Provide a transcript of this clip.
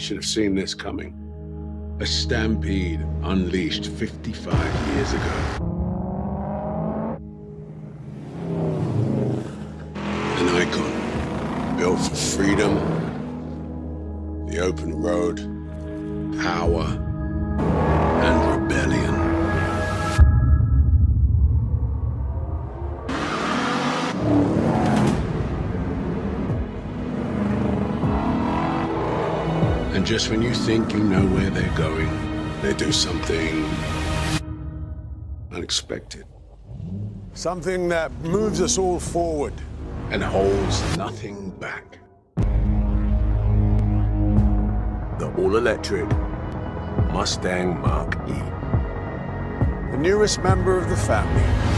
should have seen this coming. A stampede unleashed 55 years ago. An icon built for freedom, the open road, power, and rebellion. And just when you think you know where they're going, they do something unexpected. Something that moves us all forward. And holds nothing back. The all-electric Mustang Mach-E. The newest member of the family.